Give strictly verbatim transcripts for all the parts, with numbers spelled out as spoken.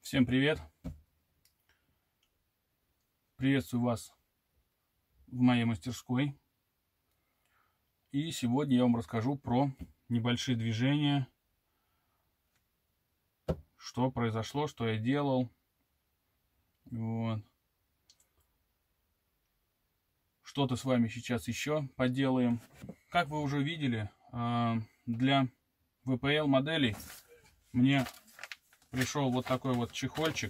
Всем привет! Приветствую вас в моей мастерской. И сегодня я вам расскажу про небольшие движения, что произошло, что я делал. Вот. Что-то с вами сейчас еще поделаем. Как вы уже видели, для ви пи эл моделей мне пришел вот такой вот чехольчик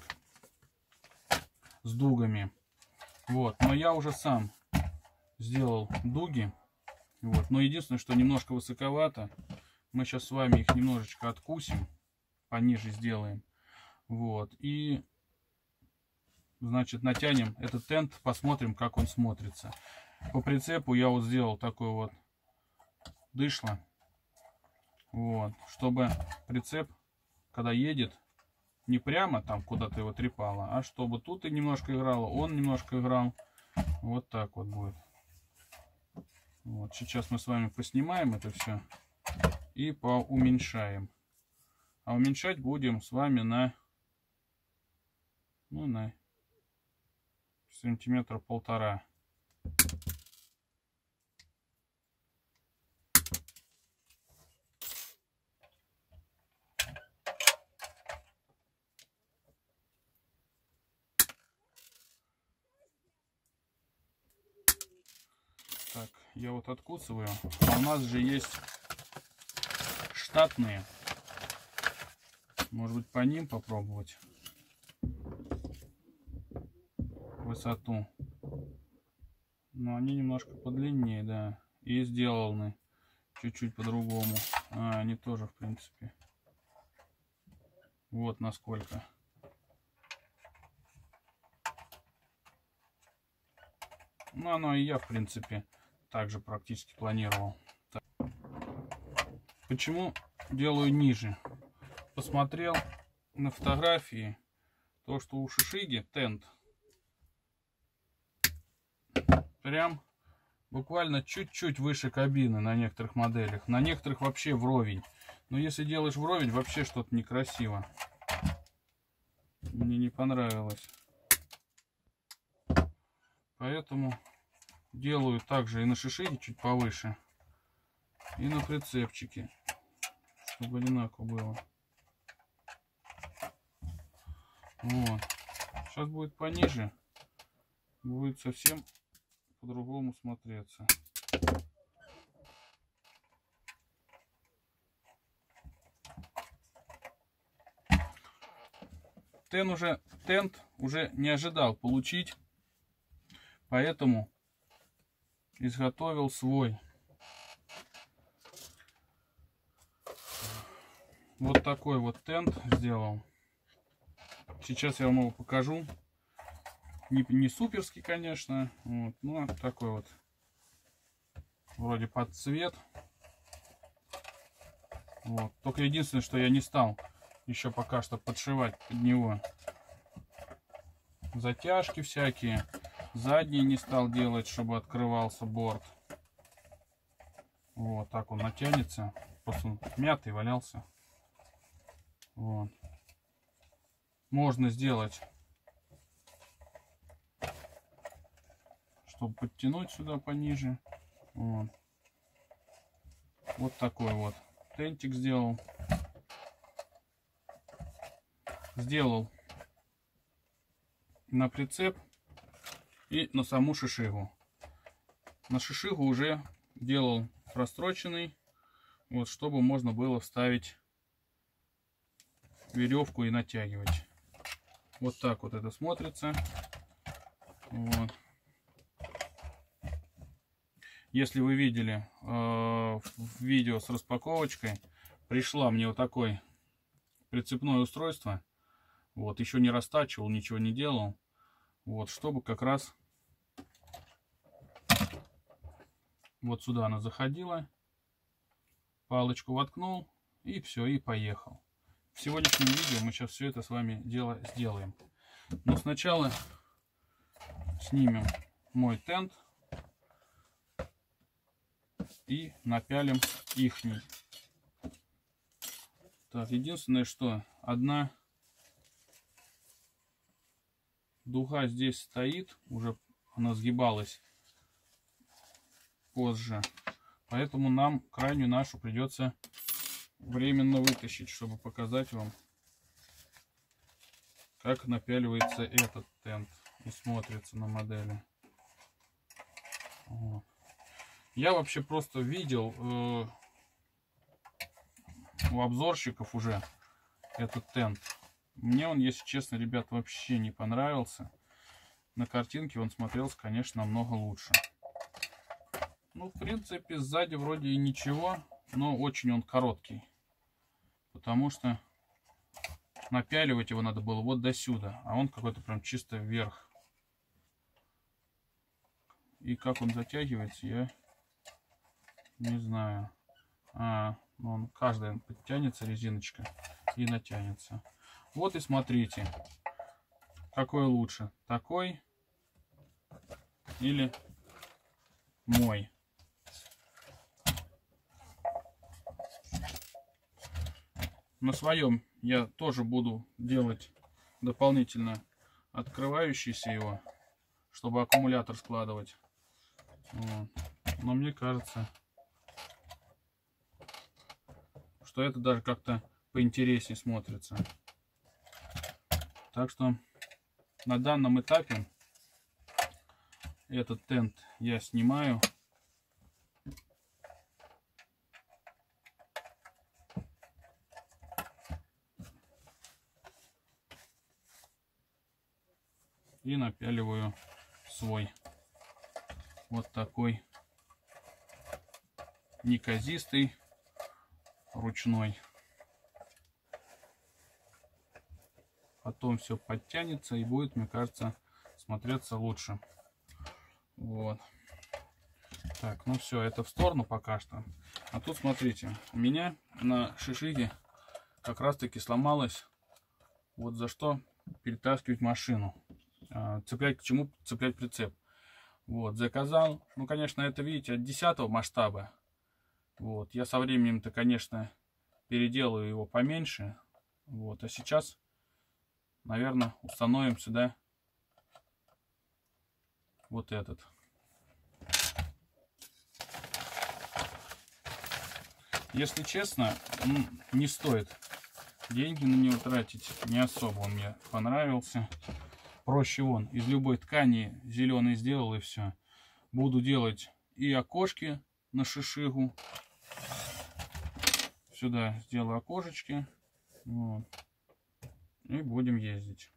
с дугами. Вот, но я уже сам сделал дуги. Вот, но единственное, что немножко высоковато. Мы сейчас с вами их немножечко откусим, пониже сделаем. Вот, и значит натянем этот тент, посмотрим, как он смотрится. По прицепу я вот сделал такой вот дышло. Вот, чтобы прицеп, когда едет, не прямо там куда-то его трепало, а чтобы тут и немножко играло, он немножко играл. Вот так вот будет. Вот, сейчас мы с вами поснимаем это все и поуменьшаем. А уменьшать будем с вами на, ну, на сантиметра полтора. Так, я вот откусываю. А у нас же есть штатные. Может быть, по ним попробовать высоту. Но они немножко подлиннее, да. И сделаны чуть-чуть по-другому. А, они тоже, в принципе. Вот насколько. Ну, оно и я, в принципе, также практически планировал. Так. Почему делаю ниже? Посмотрел на фотографии, то, что у Шишиги тент прям буквально чуть-чуть выше кабины на некоторых моделях. На некоторых вообще вровень. Но если делаешь вровень, вообще что-то некрасиво. Мне не понравилось. Поэтому делаю также и на Шишиге чуть повыше, и на прицепчике, чтобы одинаково было. Вот. Сейчас будет пониже, будет совсем по-другому смотреться. Тент уже, тент уже не ожидал получить, поэтому изготовил свой. Вот такой вот тент сделал. Сейчас я вам его покажу. Не, не суперский, конечно. Вот, но такой вот. Вроде под цвет. Вот. Только единственное, что я не стал еще пока что подшивать под него затяжки всякие. Задний не стал делать, чтобы открывался борт. Вот так он натянется. Просто он мятый валялся. Вот. Можно сделать, чтобы подтянуть сюда пониже. Вот, вот такой вот тентик сделал. Сделал на прицеп и на саму Шишигу. На Шишигу уже делал простроченный, вот, чтобы можно было вставить веревку и натягивать. Вот так вот это смотрится. Вот. Если вы видели э, в видео с распаковочкой, пришла мне вот такое прицепное устройство. Вот, еще не растачивал, ничего не делал. Вот, чтобы как раз вот сюда она заходила, палочку воткнул, и все, и поехал. В сегодняшнем видео мы сейчас все это с вами дело сделаем. Но сначала снимем мой тент и напялим ихний. Так, единственное, что одна дуга здесь стоит, уже она сгибалась позже. Поэтому нам крайнюю нашу придется временно вытащить, чтобы показать вам, как напяливается этот тент и смотрится на модели. Вот. Я вообще просто видел э, у обзорщиков уже этот тент. Мне он, если честно, ребят, вообще не понравился. На картинке он смотрелся, конечно, намного лучше. Ну, в принципе, сзади вроде и ничего, но очень он короткий. Потому что напяливать его надо было вот до сюда, а он какой-то прям чисто вверх. И как он затягивается, я не знаю. А, он каждая подтянется резиночка и натянется. Вот и смотрите, какой лучше, такой или мой. На своем я тоже буду делать дополнительно открывающийся его, чтобы аккумулятор складывать. Вот. Но мне кажется, что это даже как-то поинтереснее смотрится. Так что на данном этапе этот тент я снимаю. И напяливаю свой вот такой неказистый ручной. Потом все подтянется и будет, мне кажется, смотреться лучше. Вот. Так, ну все, это в сторону пока что. А тут смотрите, у меня на шишиге как раз таки сломалось, вот за что перетаскивать машину. Цеплять к чему? Цеплять прицеп. Вот, заказал. Ну, конечно, это, видите, от десятого масштаба. Вот, я со временем-то, конечно, переделаю его поменьше. Вот, а сейчас, наверное, установим сюда вот этот. Если честно, не стоит деньги на него тратить. Не особо он мне понравился. Проще вон из любой ткани зеленый сделал и все. Буду делать и окошки на шишигу. Сюда сделаю окошечки. Вот. И будем ездить.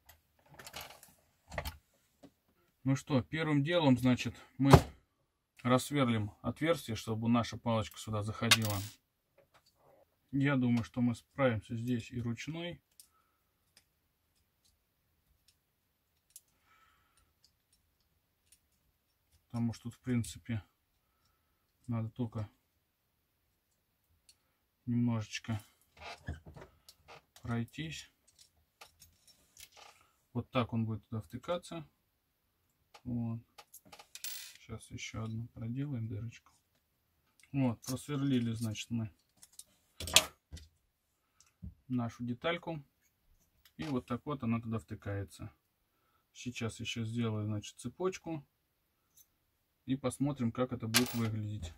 Ну что, первым делом, значит, мы рассверлим отверстие, чтобы наша палочка сюда заходила. Я думаю, что мы справимся здесь и ручной. Потому что тут, в принципе, надо только немножечко пройтись. Вот так он будет туда втыкаться. Вот. Сейчас еще одну проделаем дырочку. Вот, просверлили, значит, мы нашу детальку. И вот так вот она туда втыкается. Сейчас еще сделаю, значит, цепочку. И посмотрим, как это будет выглядеть.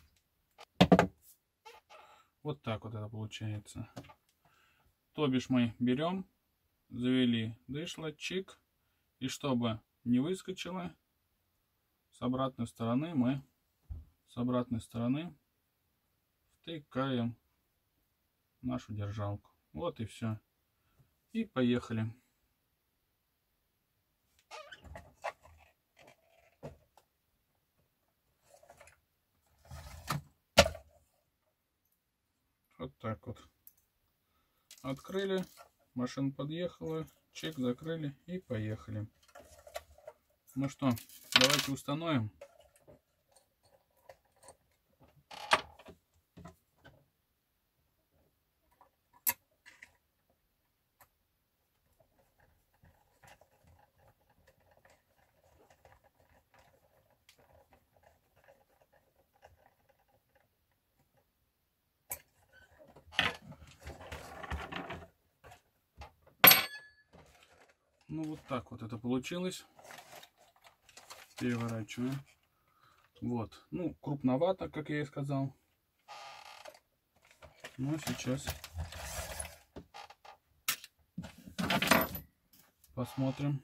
Вот так вот это получается. То бишь мы берем, завели дышло, чик. И чтобы не выскочило, с обратной стороны мы с обратной стороны втыкаем нашу держалку. Вот и все. И поехали. Вот так вот. Открыли, машина подъехала, чек закрыли и поехали. Ну что, давайте установим. Ну вот так вот это получилось. Переворачиваем. Вот. Ну, крупновато, как я и сказал. Но сейчас посмотрим,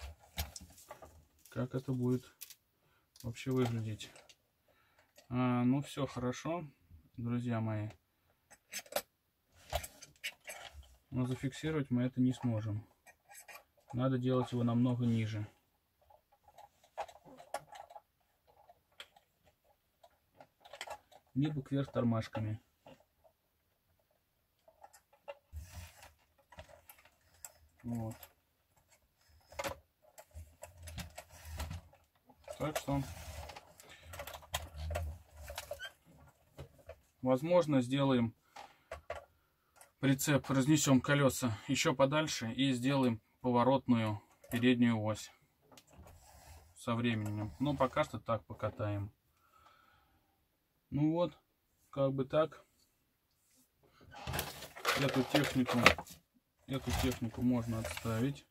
как это будет вообще выглядеть. А, ну все хорошо, друзья мои. Но зафиксировать мы это не сможем. Надо делать его намного ниже. Либо кверх тормашками. Вот. Так что, возможно, сделаем прицеп, разнесем колеса еще подальше и сделаем поворотную переднюю ось со временем. Но пока что так покатаем. Ну вот, как бы так. Эту технику, эту технику можно отставить.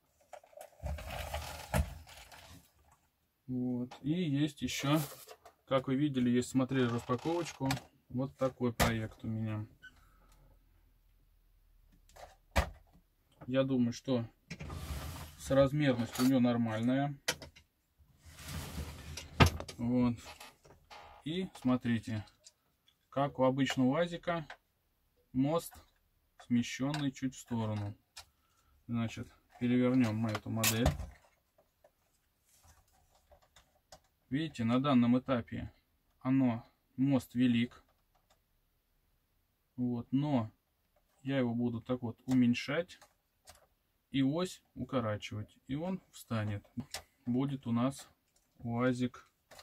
Вот. И есть еще, как вы видели, есть, смотрели распаковочку, вот такой проект у меня. Я думаю, что соразмерность у нее нормальная. Вот. И смотрите, как у обычного УАЗика, мост смещенный чуть в сторону. Значит, перевернем мы эту модель. Видите, на данном этапе оно, мост велик. Вот, но я его буду так вот уменьшать и ось укорачивать. И он встанет. Будет у нас УАЗик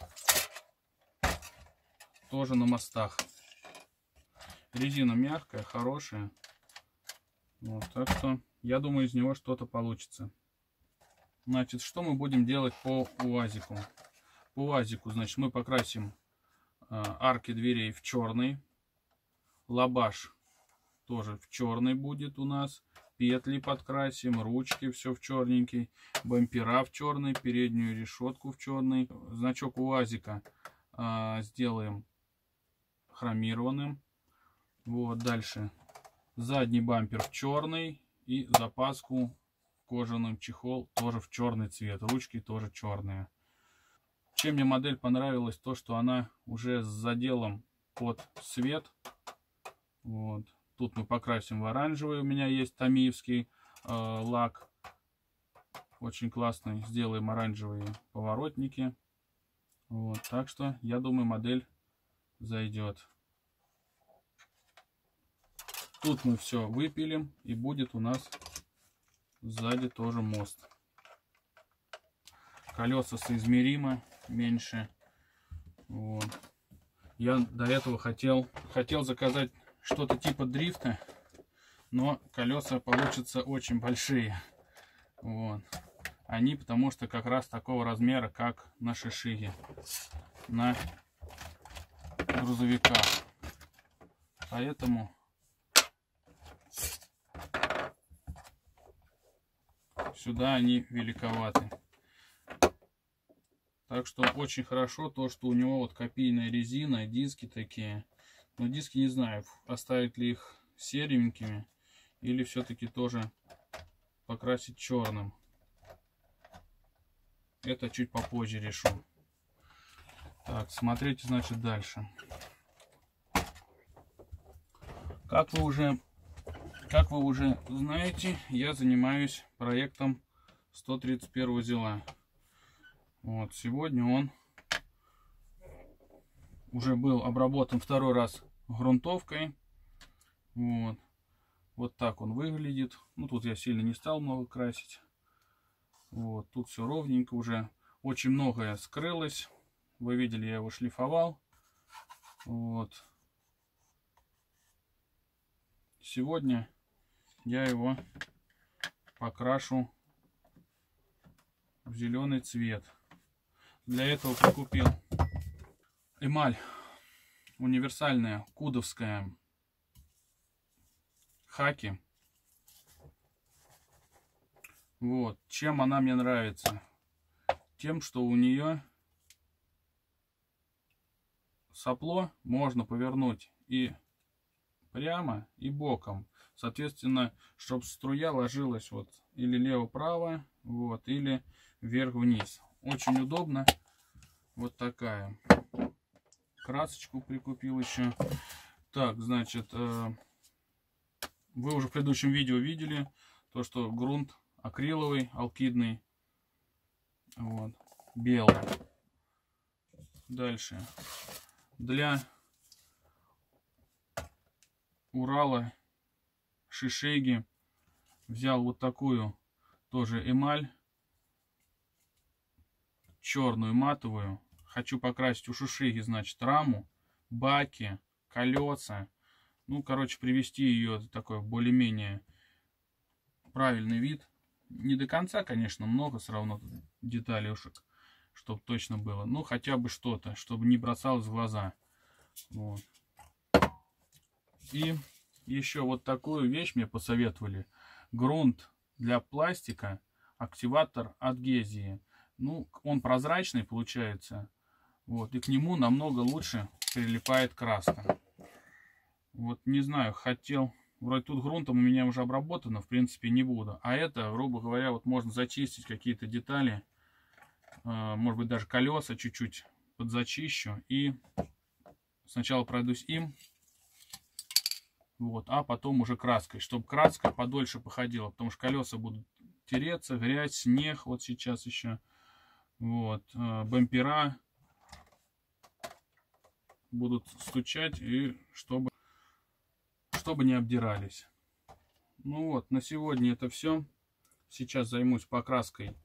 тоже на мостах. Резина мягкая, хорошая. Вот, так что я думаю, из него что-то получится. Значит, что мы будем делать по УАЗику? По УАЗику, значит, мы покрасим э, арки дверей в черный. Лабаш тоже в черный будет у нас. Петли подкрасим, ручки все в черненький. Бампера в черный, переднюю решетку в черный. Значок УАЗика э, сделаем хромированным. Вот, дальше. Задний бампер в черный. И запаску в кожаный чехол тоже в черный цвет. Ручки тоже черные. Чем мне модель понравилась, то что она уже с заделом под свет. Вот. Тут мы покрасим в оранжевый. У меня есть томиевский э, лак. Очень классный. Сделаем оранжевые поворотники. Вот. Так что я думаю, модель зайдет. Тут мы все выпилим. И будет у нас сзади тоже мост. Колеса соизмеримо меньше. Вот. Я до этого хотел хотел заказать что-то типа дрифта, но колеса получатся очень большие. Вот. Они потому что как раз такого размера, как на шишиге, на грузовиках. Поэтому сюда они великоваты. Так что очень хорошо то, что у него вот копийная резина, диски такие. Но диски не знаю, оставить ли их серенькими или все-таки тоже покрасить черным. Это чуть попозже решу. Так, смотрите, значит, дальше. Как вы уже, как вы уже знаете, я занимаюсь проектом сто тридцать первого узела. Вот, сегодня он уже был обработан второй раз грунтовкой. Вот. Вот так он выглядит. Ну, тут я сильно не стал много красить. Вот, тут все ровненько уже. Очень многое скрылось. Вы видели, я его шлифовал. Вот. Сегодня я его покрашу в зеленый цвет. Для этого прикупил эмаль универсальная кудовская хаки. Вот. Чем она мне нравится? Тем, что у нее сопло можно повернуть и прямо, и боком. Соответственно, чтобы струя ложилась вот или лево-право, вот, или вверх-вниз. Очень удобно. Вот такая. Красочку прикупил еще. Так, значит, э, вы уже в предыдущем видео видели то, что грунт акриловый, алкидный, вот, белый. Дальше. Для Урала Шишеги взял вот такую тоже эмаль, черную матовую. Хочу покрасить у Шишеги, значит, раму, баки, колеса. Ну, короче, привести ее в такой более-менее правильный вид. Не до конца, конечно, много все равно деталюшек, чтобы точно было. Ну, хотя бы что-то, чтобы не бросалось в глаза. Вот. И еще вот такую вещь мне посоветовали. Грунт для пластика, активатор адгезии. Ну, он прозрачный получается. Вот, и к нему намного лучше прилипает краска. Вот, не знаю, хотел... Вроде тут грунтом у меня уже обработано, в принципе, не буду. А это, грубо говоря, вот можно зачистить какие-то детали. Может быть, даже колеса чуть-чуть подзачищу. И сначала пройдусь им. Вот, а потом уже краской, чтобы краска подольше походила, потому что колеса будут тереться, грязь, снег, вот сейчас еще, вот, бампера будут стучать, и чтобы, чтобы не обдирались. Ну вот, на сегодня это все. Сейчас займусь покраской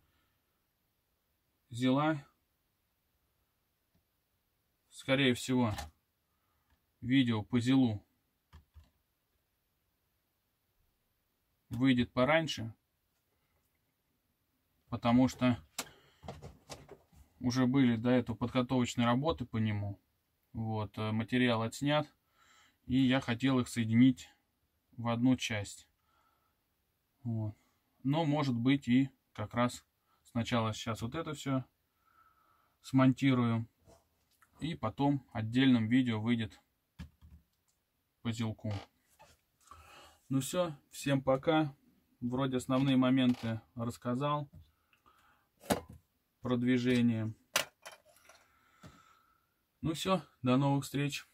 зила. Скорее всего, видео по зилу выйдет пораньше, потому что уже были до этого подготовочные работы по нему. Вот, материал отснят, и я хотел их соединить в одну часть. Вот. Но может быть и как раз сначала сейчас вот это все смонтирую, и потом отдельным видео выйдет по зилку. Ну все, всем пока. Вроде основные моменты рассказал. Продвижение. Ну все, до новых встреч.